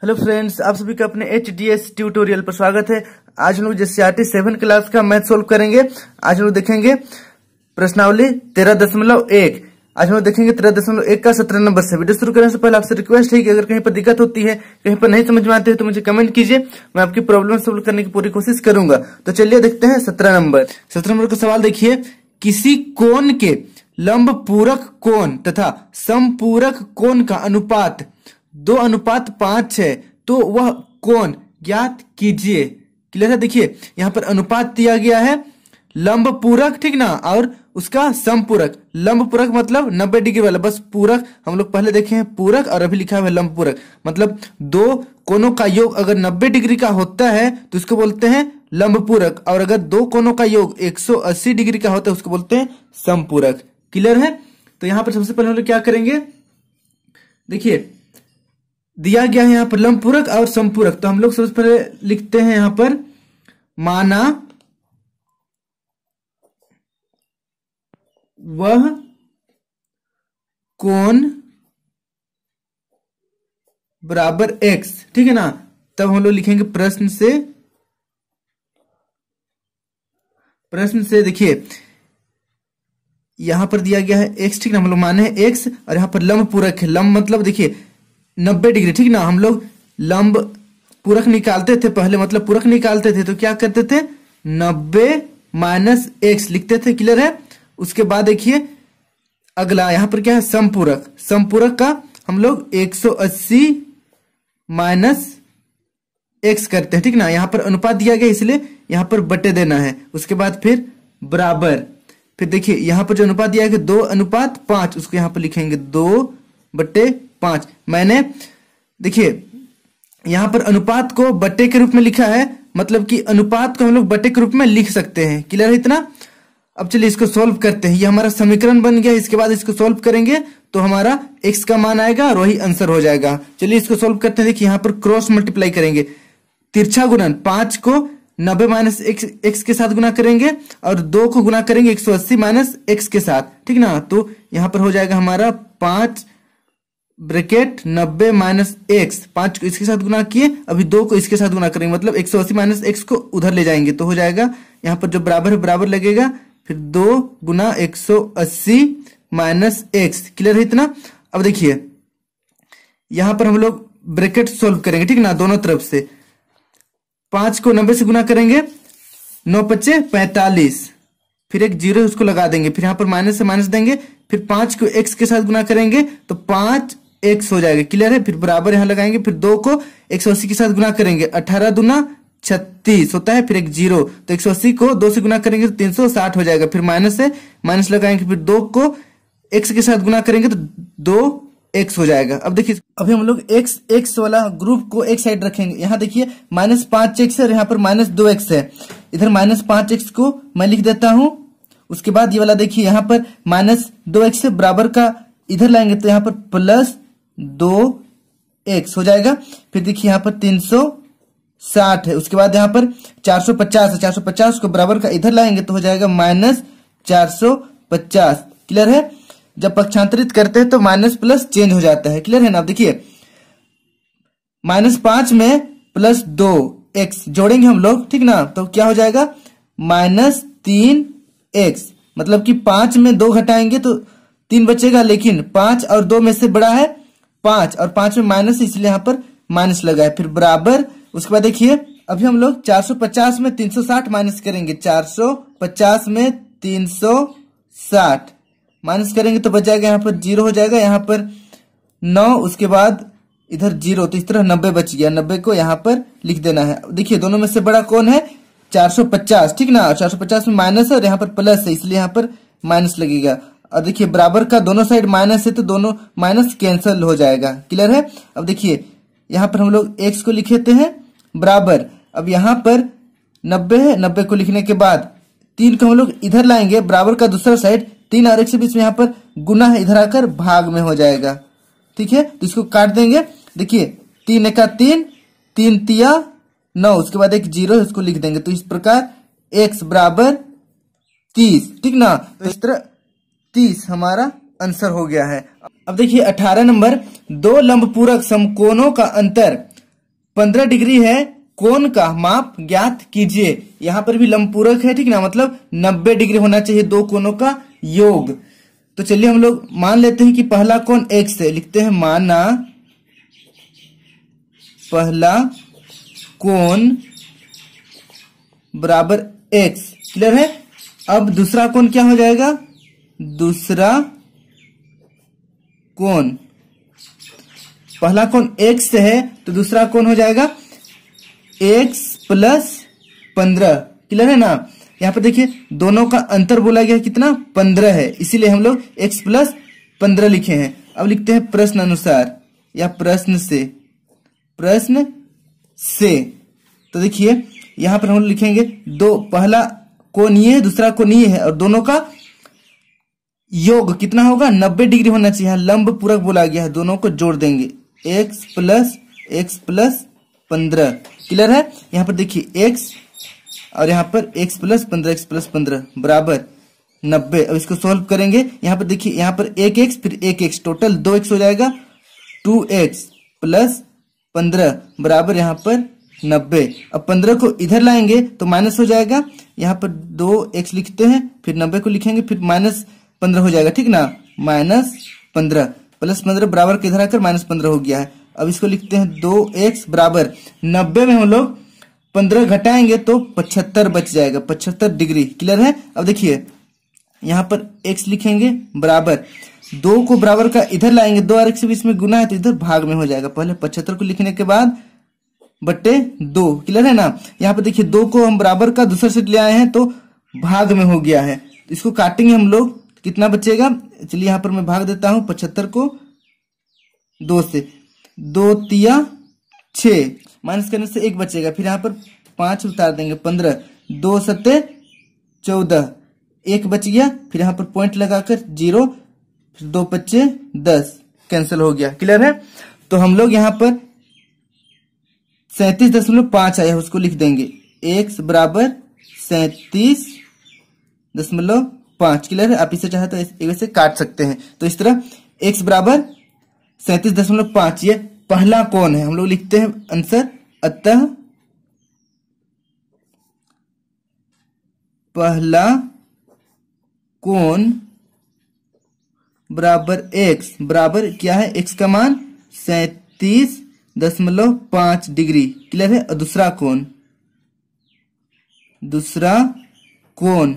Hello friends, आप सभी का अपने HDS ट्यूटोरियल पर स्वागत है। आज हम लोग JCRT 7 क्लास का मैथ सोल्व करेंगे। आज हम लोग देखेंगे प्रश्नावली 13.1। आज हम लोग देखेंगे 13.1 का 17 नंबर से। वीडियो शुरू करने से पहले आपसे रिक्वेस्ट है कि अगर कहीं पर दिक्कत होती है, कहीं पर नहीं समझ में आते हैं तो मुझे कमेंट कीजिए, मैं आपकी प्रॉब्लम सोल्व करने की पूरी कोशिश करूंगा। तो चलिए देखते हैं 17 नंबर। 17 नंबर का सवाल देखिए, किसी कोण के लंब पूरक कोण तथा समपूरक कोण का अनुपात 2:5 है, तो वह कोण ज्ञात कीजिए। क्लियर है? देखिए यहाँ पर अनुपात दिया गया है लंब पूरक, ठीक ना, और उसका समपूरक। लंब पूरक मतलब 90 डिग्री वाला, बस पूरक हम लोग पहले देखे हैं पूरक, और अभी लिखा हुआ है लंब पूरक। मतलब दो कोणों का योग अगर 90 डिग्री का होता है तो इसको बोलते हैं लंब पूरक, और अगर दो कोणों का योग 180 डिग्री का होता है उसको बोलते हैं समपूरक। क्लियर है? तो यहाँ पर सबसे पहले हम लोग क्या करेंगे, देखिए दिया गया है यहाँ पर लंब पूरक और समपूरक। तो हम लोग सबसे पहले लिखते हैं यहाँ पर, माना वह कोण बराबर x, ठीक है ना। तब हम लोग लिखेंगे प्रश्न से देखिए यहां पर दिया गया है x, ठीक ना, हम लोग माने हैं x, और यहां पर लंब पूरक है। लंब मतलब देखिए 90 डिग्री, ठीक ना। हम लोग लंब पूरक निकालते थे पहले, मतलब पूरक निकालते थे तो क्या करते थे, 90 माइनस x लिखते थे। क्लियर है? उसके बाद देखिए अगला यहां पर क्या है, समपूरक। समपूरक का हम लोग 180 माइनस x करते हैं, ठीक ना। यहां पर अनुपात दिया गया इसलिए यहां पर बटे देना है। उसके बाद फिर बराबर, फिर देखिए यहां पर जो अनुपात दिया गया 2:5, उसको यहां पर लिखेंगे 2/5। मैंने देखिए यहां पर अनुपात को बट्टे के रूप में लिखा है, मतलब कि अनुपात को हम लोग बट्टे के रूप में लिख सकते हैं। क्लियर है इतना? अब चलिए इसको सॉल्व करते हैं। ये हमारा समीकरण बन गया। इसके बाद इसको सॉल्व करेंगे तो हमारा x का मान आएगा और वही आंसर हो जाएगा। चलिए इसको सॉल्व करते हैं। देखिए यहां पर क्रॉस मल्टीप्लाई करेंगे, तिरछा गुणन 5 को 90 माइनस x के साथ गुना करेंगे और 2 को गुना करेंगे 180 माइनस x के साथ, ठीक ना। तो यहां पर हो जाएगा हमारा 5 ब्रैकेट 90 माइनस x, 5 को इसके साथ गुना किए, अभी 2 को इसके साथ गुना करेंगे, मतलब 180 माइनस x को उधर ले जाएंगे तो हो जाएगा यहाँ पर जो बराबर है बराबर लगेगा, फिर 2 गुना 180 माइनस x। क्लियर है इतना? अब देखिए यहां पर हम लोग ब्रैकेट सोल्व करेंगे, ठीक ना, दोनों तरफ से। 5 को 90 से गुना करेंगे, 9×5 = 45, फिर एक जीरो उसको लगा देंगे, फिर यहां पर माइनस से माइनस देंगे, फिर 5 को x के साथ गुना करेंगे तो 5x हो जाएगा। क्लियर है? फिर बराबर यहां लगाएंगे, फिर 2 को 180 के साथ गुना करेंगे, 18 दूना 36 होता है, फिर एक जीरो, तो 180 को 2 से गुना करेंगे तो 360 हो जाएगा, फिर माइनस से माइनस लगाएंगे, फिर 2 को x के साथ गुना करेंगे तो 2x हो जाएगा। अब देखिए अभी हम लोग x वाला ग्रुप को एक साइड रखेंगे। यहाँ देखिए -5x है और यहाँ पर -2x है। इधर -5x को मैं लिख देता हूं। उसके बाद ये वाला देखिए यहाँ पर -2x से बराबर का इधर लाएंगे तो यहाँ पर +2x हो जाएगा। फिर देखिए यहाँ पर 360 है। उसके बाद यहाँ पर 450 है, 450 को बराबर का इधर लाएंगे तो हो जाएगा -450। क्लियर है? जब पक्षांतरित करते हैं तो माइनस प्लस चेंज हो जाता है। क्लियर है ना? अब देखिए -5 में +2x जोड़ेंगे हम लोग, ठीक ना, तो क्या हो जाएगा -3x, मतलब कि 5 में 2 घटाएंगे तो 3 बचेगा, लेकिन 5 और 2 में से बड़ा है 5, और 5 में माइनस, इसलिए यहाँ पर माइनस लगा है, फिर बराबर। उसके बाद देखिए अभी हम लोग 450 में 360 माइनस करेंगे, 450 में 360 माइनस करेंगे तो बच जाएगा, यहाँ पर 0 हो जाएगा, यहाँ पर 9, उसके बाद इधर 0, तो इस तरह 90 बच गया। 90 को यहाँ पर लिख देना है। देखिए दोनों में से बड़ा कौन है, 450, ठीक ना। 450 में माइनस है और यहाँ पर प्लस है, इसलिए यहाँ पर माइनस लगेगा। और देखिए बराबर का दोनों साइड माइनस है तो दोनों माइनस कैंसिल हो जाएगा। क्लियर है? अब देखिए यहाँ पर हम लोग x को लिख लेते हैं बराबर। अब यहाँ पर 90 है, 90 को लिखने के बाद 3 को हम लोग इधर लाएंगे, बराबर का दूसरा साइड 3 और 1 के बीच में यहाँ पर गुना है, इधर आकर भाग में हो जाएगा। ठीक है, तो इसको काट देंगे। देखिए 3 × 3, 3 × 3 = 9, उसके बाद एक जीरो इसको लिख देंगे। तो इस प्रकार x बराबर 30, ठीक ना। तो इस तरह 30 हमारा आंसर हो गया है। अब देखिए 18 नंबर, दो लंबपूरक समकोणों का अंतर 15 डिग्री है कोण का माप ज्ञात कीजिए। यहाँ पर भी लंबपूरक है, ठीक ना, मतलब 90 डिग्री होना चाहिए दो कोणों का योग। तो चलिए हम लोग मान लेते हैं कि पहला कोण x है, लिखते हैं माना पहला कोण बराबर x। क्लियर है। अब दूसरा कोण क्या हो जाएगा, दूसरा कोण, पहला कोण x है तो दूसरा कोण हो जाएगा x प्लस 15। क्लियर है ना। यहाँ पर देखिए दोनों का अंतर बोला गया कितना, 15 है, इसीलिए हम लोग x प्लस 15 लिखे हैं। अब लिखते हैं प्रश्न अनुसार या प्रश्न से। तो देखिए यहाँ पर हम लोग लिखेंगे दो, पहला कोण ये है, दूसरा कोण ये है, और दोनों का योग कितना होगा, 90 डिग्री होना चाहिए। लंब पूरक बोला गया है, दोनों को जोड़ देंगे x प्लस 15। क्लियर है। यहाँ पर देखिए x और यहाँ पर x प्लस 15 बराबर 90। अब इसको सॉल्व करेंगे। यहाँ पर देखिए यहाँ पर एक x फिर एक x, टोटल 2x हो जाएगा, 2x प्लस 15 बराबर यहाँ पर 90। अब 15 को इधर लाएंगे तो माइनस हो जाएगा, यहाँ पर 2x लिखते हैं, फिर 90 को लिखेंगे, फिर माइनस 15 हो जाएगा, ठीक ना, -15 प्लस 15 बराबर के इधर आकर -15 हो गया है। अब इसको लिखते हैं 2x बराबर 90 में हम लोग 15 घटाएंगे तो 75 बच जाएगा, 75 डिग्री। क्लियर है। अब देखिए यहाँ पर x लिखेंगे बराबर 2 को बराबर का इधर लाएंगे, 2 और x के बीच में गुना है तो इधर भाग में हो जाएगा। पहले 75 को लिखने के बाद बट्टे 2। क्लियर है ना। यहाँ पर देखिए 2 को हम बराबर का दूसरा सेट ले आए हैं तो भाग में हो गया है, तो इसको काटेंगे हम लोग, कितना बचेगा, चलिए यहाँ पर मैं भाग देता हूं 75 को 2 से, 2 तिया 6, माइनस करने से 1 बचेगा, फिर यहाँ पर 5 उतार देंगे 15, 2 सत्ते 14, 1 बच गया, फिर यहाँ पर पॉइंट लगाकर 0, फिर 2 पच्चे 10, कैंसिल हो गया। क्लियर है। तो हम लोग यहाँ पर 37.5 आया, उसको लिख देंगे x बराबर 37.5। क्लियर है। आप इसे चाहे तो ऐसे काट सकते हैं। तो इस तरह x बराबर 37.5 ये पहला कोण है, हम लोग लिखते हैं आंसर। अतः पहला कोण बराबर x बराबर क्या है, x का मान 37.5 डिग्री। क्लियर है। और दूसरा कोण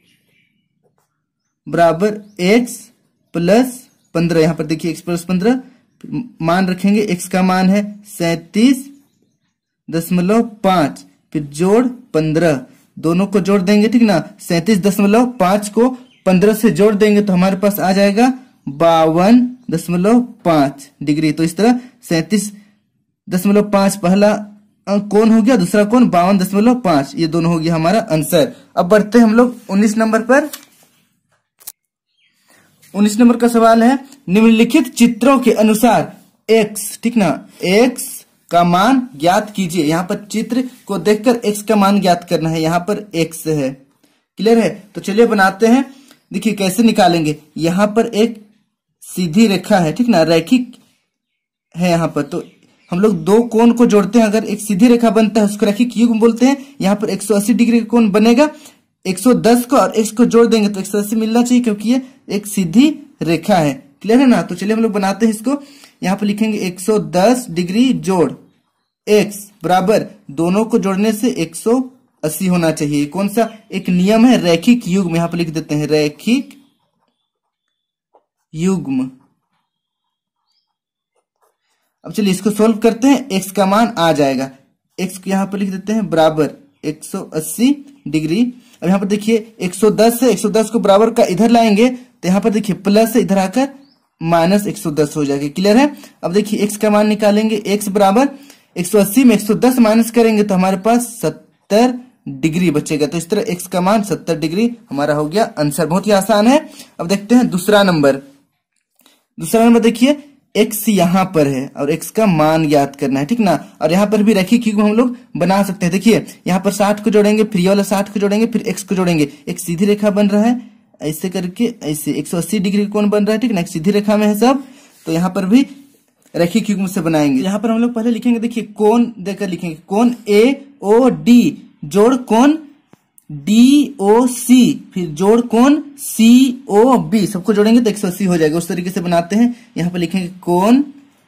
बराबर x प्लस 15। यहां पर देखिए x प्लस 15 मान रखेंगे, x का मान है 37.5, फिर जोड़ 15, दोनों को जोड़ देंगे, ठीक ना। 37.5 को 15 से जोड़ देंगे तो हमारे पास आ जाएगा 52.5 डिग्री। तो इस तरह 37.5 पहला कोण हो गया, दूसरा कोण 52.5, ये दोनों हो गया हमारा आंसर। अब बढ़ते हैं हम लोग 19 नंबर पर। 19 नंबर का सवाल है, निम्नलिखित चित्रों के अनुसार x, ठीक ना, x का मान ज्ञात कीजिए। यहाँ पर चित्र को देखकर x का मान ज्ञात करना है, यहाँ पर x है। क्लियर है। तो चलिए बनाते हैं, देखिए कैसे निकालेंगे। यहाँ पर एक सीधी रेखा है, ठीक ना, रैखिक है यहाँ पर, तो हम लोग दो कोण को जोड़ते हैं, अगर एक सीधी रेखा बनता है उसको रैखिक युग्म बोलते हैं। यहाँ पर 180 डिग्री का कोण बनेगा, 110 को और x को जोड़ देंगे तो 180 मिलना चाहिए, क्योंकि ये एक सीधी रेखा है। क्लियर है ना। तो चलिए हम लोग बनाते हैं इसको। यहाँ पर लिखेंगे 110 डिग्री जोड़ x बराबर, दोनों को जोड़ने से 180 होना चाहिए। कौन सा एक नियम है, रैखिक युग्म, यहाँ पर लिख देते हैं रैखिक युग्म। अब चलिए इसको सोल्व करते हैं, x का मान आ जाएगा, x को यहाँ पर लिख देते हैं बराबर 180 डिग्री। अब यहाँ पर देखिए 110 है, 110 को बराबर का इधर लाएंगे तो यहाँ पर देखिए प्लस से इधर आकर -110 हो जाएगा। क्लियर है। अब देखिए x का मान निकालेंगे, x बराबर 180 में 110 माइनस करेंगे तो हमारे पास 70 डिग्री बचेगा। तो इस तरह x का मान 70 डिग्री हमारा हो गया आंसर। बहुत ही आसान है। अब देखते हैं दूसरा नंबर। देखिए x यहाँ पर है और x का मान ज्ञात करना है, ठीक ना। और यहाँ पर भी रैखिक युग्म हम लोग बना सकते हैं। देखिए यहाँ पर 60 को जोड़ेंगे, फिर ये वाला 60 को जोड़ेंगे, फिर x को जोड़ेंगे, एक सीधी रेखा बन रहा है, ऐसे करके ऐसे 180 डिग्री कोण बन रहा है, ठीक ना, एक सीधी रेखा में है सब। तो यहाँ पर भी रैखिक युग्म से बनाएंगे। यहाँ पर हम लोग पहले लिखेंगे, देखिए कोण देकर लिखेंगे, कोण AOD जोड़ कोण DOC, फिर जोड़ कोण COB, सबको जोड़ेंगे तो 180 हो जाएगा। उस तरीके से बनाते हैं। यहाँ पर लिखेंगे कोण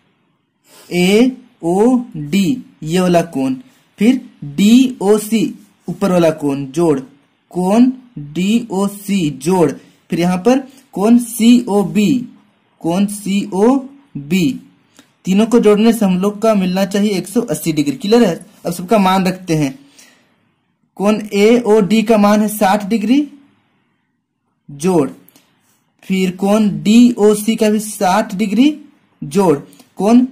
AOD ये वाला कोण, फिर DOC ऊपर वाला कोण जोड़ कोण DOC जोड़, फिर यहाँ पर कोण COB, कोण COB, तीनों को जोड़ने से हम लोग का मिलना चाहिए 180 डिग्री। क्लियर है। अब सबका मान रखते हैं। कोण AOD का मान है 60 डिग्री जोड़, फिर कोण DOC का भी 60 डिग्री जोड़, कोण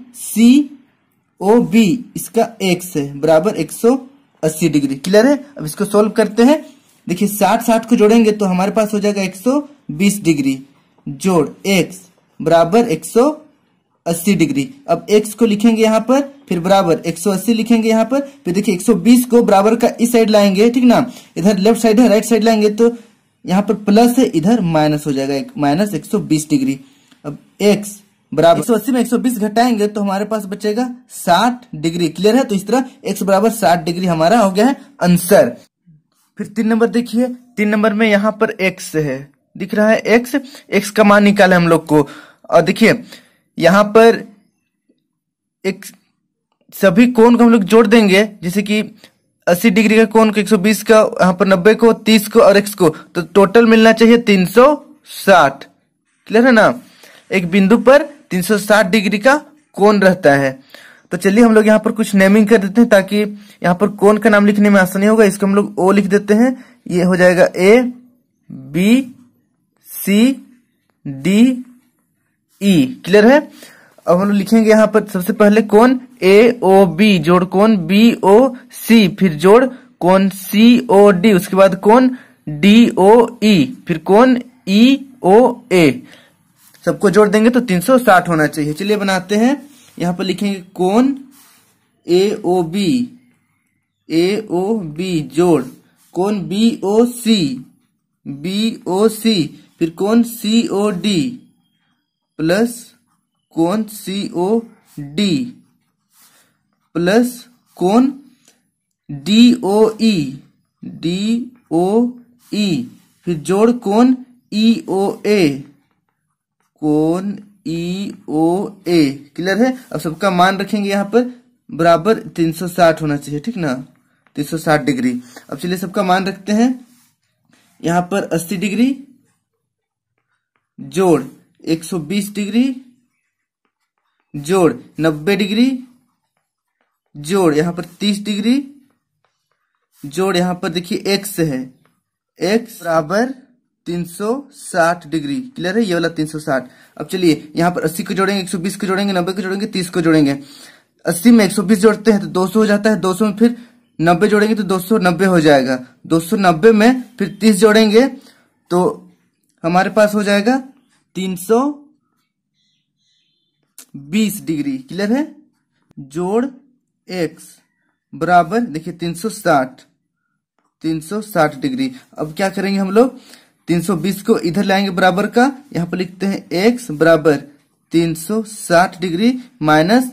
COB इसका x है बराबर 180 डिग्री। क्लियर है। अब इसको सॉल्व करते हैं। देखिए 60 को जोड़ेंगे तो हमारे पास हो जाएगा 120 डिग्री जोड़ x बराबर 180 डिग्री। अब x को लिखेंगे यहाँ पर, फिर बराबर 180 लिखेंगे यहाँ पर, फिर देखिए 120 को बराबर का इस साइड लाएंगे, ठीक ना, इधर लेफ्ट साइड है, राइट साइड लाएंगे तो यहाँ पर प्लस है, इधर माइनस हो जाएगा, माइनस 120 डिग्री। अब x बराबर 180 में 120 घटाएंगे तो हमारे पास बचेगा 60 डिग्री। क्लियर है। तो इस तरह x बराबर 60 डिग्री हमारा हो गया है आंसर। फिर 3 नंबर देखिए, 3 नंबर में यहाँ पर x है, दिख रहा है x का मान निकाला हम लोग को। और देखिए यहाँ पर एक सभी कोण को हम लोग जोड़ देंगे, जैसे कि 80 डिग्री का कोण को 120 का, यहाँ पर 90 को, 30 को और x को, तो टोटल मिलना चाहिए 360। क्लियर है ना। एक बिंदु पर 360 डिग्री का कोण रहता है। तो चलिए हम लोग यहाँ पर कुछ नेमिंग कर देते हैं ताकि यहाँ पर कोण का नाम लिखने में आसानी होगा। इसको हम लोग O लिख देते हैं, ये हो जाएगा A B C D E। Clear है। अब हम लोग लिखेंगे यहाँ पर सबसे पहले कोण AOB जोड़ कोण BOC, फिर जोड़ कोण COD, उसके बाद कोण DOE, फिर कोण EOA, सबको जोड़ देंगे तो 360 होना चाहिए। चलिए बनाते हैं। यहाँ पर लिखेंगे कोण AOB जोड़ कोण BOC, फिर कोण COD प्लस कोण COD प्लस कोण DOE, फिर जोड़ कोण EOA, कोण EOA। क्लियर है। अब सबका मान रखेंगे यहाँ पर बराबर 360 होना चाहिए, ठीक ना, 360 डिग्री। अब चलिए सबका मान रखते हैं। यहाँ पर 80 डिग्री जोड़ 120 डिग्री जोड़ 90 डिग्री जोड़ यहाँ पर 30 डिग्री जोड़, यहाँ पर देखिए x है, x बराबर 360 डिग्री। क्लियर है। ये वाला 360। अब चलिए यहाँ पर 80 को जोड़ेंगे, 120 को जोड़ेंगे, 90 को जोड़ेंगे, 30 को जोड़ेंगे। 80 में 120 जोड़ते हैं तो 200 हो जाता है, 200 में फिर 90 जोड़ेंगे तो 290 हो जाएगा, 290 में फिर 30 जोड़ेंगे तो हमारे पास हो जाएगा 320 डिग्री। क्लियर है। जोड़ x बराबर देखिए 360 डिग्री। अब क्या करेंगे हम लोग, 320 को इधर लाएंगे बराबर का, यहाँ पर लिखते हैं x बराबर 360 डिग्री माइनस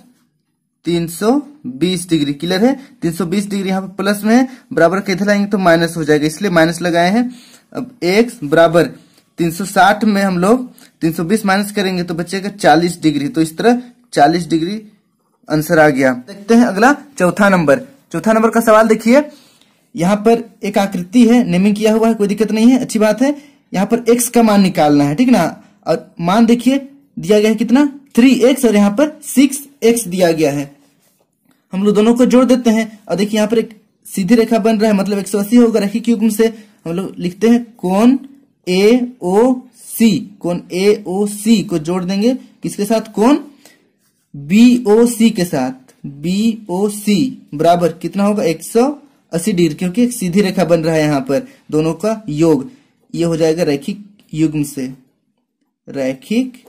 320 डिग्री। क्लियर है। 320 डिग्री यहाँ पर प्लस में है, बराबर का इधर लाएंगे तो माइनस हो जाएगा, इसलिए माइनस लगाए हैं। अब x बराबर 360 में हम लोग 320 माइनस करेंगे तो बचेगा 40 डिग्री। तो इस तरह 40 डिग्री आंसर आ गया। देखते हैं अगला चौथा नंबर का सवाल। देखिए यहाँ पर एक आकृति है, नेमिंग किया हुआ है, कोई दिक्कत नहीं है, अच्छी बात है। यहाँ पर x का मान निकालना है, ठीक ना। और मान देखिए दिया गया है कितना, 3x, और यहाँ पर 6x दिया गया है। हम लोग दोनों को जोड़ देते हैं और देखिए यहाँ पर एक सीधी रेखा बन रहा है, मतलब 180 होगा। रैखिक युग्म से हम लोग लिखते हैं कोण AOC को जोड़ देंगे किसके साथ, कोण BOC के साथ। BOC बराबर कितना होगा, 180 डिग्री, क्योंकि एक सीधी रेखा बन रहा है यहाँ पर, दोनों का योग। ये हो जाएगा रैखिक युग्म से, रैखिक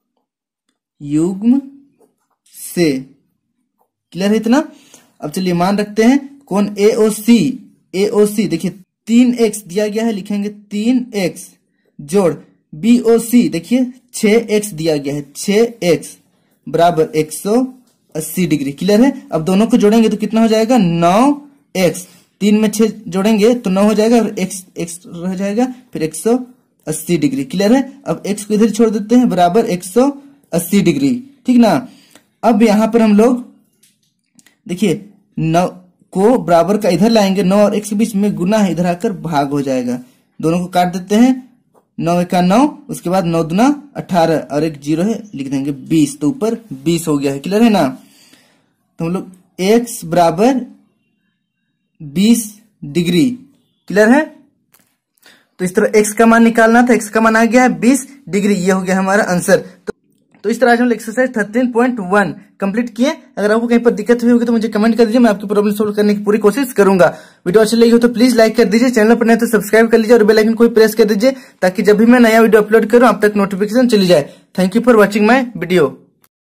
युग्म से। क्लियर है इतना। अब चलिए मान रखते हैं कोण AOC देखिए 3x दिया गया है, लिखेंगे 3x जोड़ BOC देखिए 6x दिया गया है, 6x बराबर 180 डिग्री। क्लियर है। अब दोनों को जोड़ेंगे तो कितना हो जाएगा 9x, 3 में 6 जोड़ेंगे तो 9 हो जाएगा और x रह जाएगा, फिर 180 डिग्री। क्लियर है। अब x को इधर छोड़ देते हैं, बराबर 180 डिग्री। ठीक ना। अब यहां पर हम लोग देखिए 9 को बराबर का इधर लाएंगे, 9 और x के बीच में गुना है, इधर आकर भाग हो जाएगा। दोनों को काट देते हैं, 9 का 9, उसके बाद 9 दूना 18 और एक 0 है, लिख देंगे 20, तो ऊपर 20 हो गया है। क्लियर है ना। तो हम लोग x बराबर 20 डिग्री। क्लियर है। तो इस तरह x का मान निकालना था, x का मान आ गया है 20 डिग्री, ये हो गया हमारा आंसर। तो इस तरह आज हम एक्सरसाइज 13.1 कंप्लीट किए। अगर आपको कहीं पर दिक्कत हुई होगी तो मुझे कमेंट कर दीजिए, मैं आपकी प्रॉब्लम सोल्व करने की पूरी कोशिश करूंगा। वीडियो अच्छी लगी हो तो प्लीज लाइक कर दीजिए, चैनल पर नए तो सब्सक्राइब कर लीजिए और बेल आइकन को प्रेस कर दीजिए ताकि जब भी मैं नया वीडियो अपलोड करूं आप तक नोटिफिकेशन चली जाए। Thank you for watching my video.